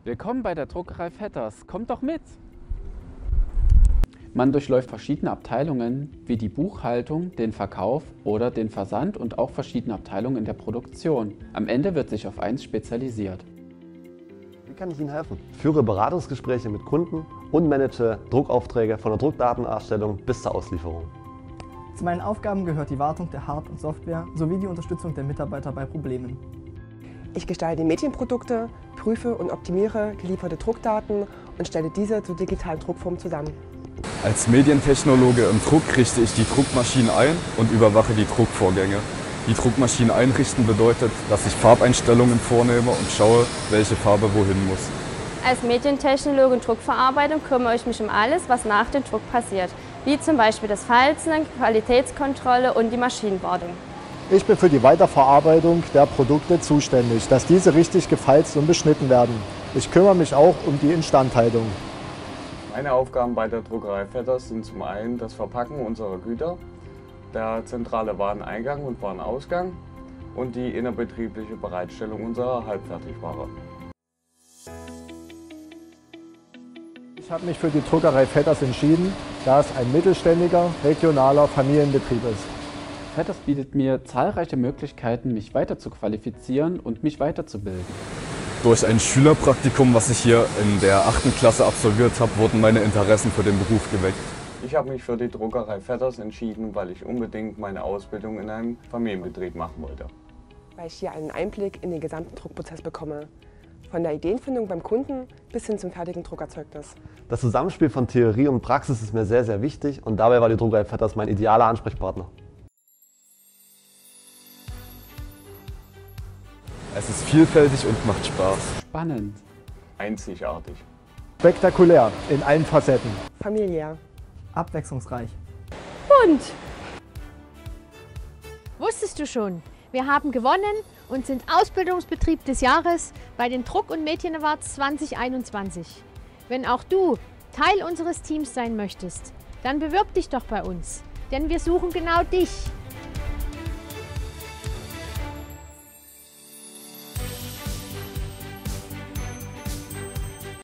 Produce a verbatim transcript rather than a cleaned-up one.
Willkommen bei der Druckerei Vetters. Kommt doch mit! Man durchläuft verschiedene Abteilungen wie die Buchhaltung, den Verkauf oder den Versand und auch verschiedene Abteilungen in der Produktion. Am Ende wird sich auf eins spezialisiert. Wie kann ich Ihnen helfen? Ich führe Beratungsgespräche mit Kunden und manage Druckaufträge von der Druckdatenerstellung bis zur Auslieferung. Zu meinen Aufgaben gehört die Wartung der Hard- und Software sowie die Unterstützung der Mitarbeiter bei Problemen. Ich gestalte Medienprodukte, prüfe und optimiere gelieferte Druckdaten und stelle diese zur digitalen Druckform zusammen. Als Medientechnologe im Druck richte ich die Druckmaschinen ein und überwache die Druckvorgänge. Die Druckmaschinen einrichten bedeutet, dass ich Farbeinstellungen vornehme und schaue, welche Farbe wohin muss. Als Medientechnologe und Druckverarbeitung kümmere ich mich um alles, was nach dem Druck passiert, wie zum Beispiel das Falzen, Qualitätskontrolle und die Maschinenwartung. Ich bin für die Weiterverarbeitung der Produkte zuständig, dass diese richtig gefalzt und beschnitten werden. Ich kümmere mich auch um die Instandhaltung. Meine Aufgaben bei der Druckerei Vetters sind zum einen das Verpacken unserer Güter, der zentrale Wareneingang und Warenausgang und die innerbetriebliche Bereitstellung unserer Halbfertigware. Ich habe mich für die Druckerei Vetters entschieden, da es ein mittelständiger, regionaler Familienbetrieb ist. Vetters bietet mir zahlreiche Möglichkeiten, mich weiter zu qualifizieren und mich weiterzubilden. Durch ein Schülerpraktikum, was ich hier in der achten Klasse absolviert habe, wurden meine Interessen für den Beruf geweckt. Ich habe mich für die Druckerei Vetters entschieden, weil ich unbedingt meine Ausbildung in einem Familienbetrieb machen wollte. Weil ich hier einen Einblick in den gesamten Druckprozess bekomme. Von der Ideenfindung beim Kunden bis hin zum fertigen Druckerzeugnis. Das Zusammenspiel von Theorie und Praxis ist mir sehr, sehr wichtig und dabei war die Druckerei Vetters mein idealer Ansprechpartner. Es ist vielfältig und macht Spaß. Spannend. Einzigartig. Spektakulär in allen Facetten. Familiär. Abwechslungsreich. Bunt! Wusstest du schon? Wir haben gewonnen und sind Ausbildungsbetrieb des Jahres bei den Druck- und Medien Awards zwanzig einundzwanzig. Wenn auch du Teil unseres Teams sein möchtest, dann bewirb dich doch bei uns, denn wir suchen genau dich.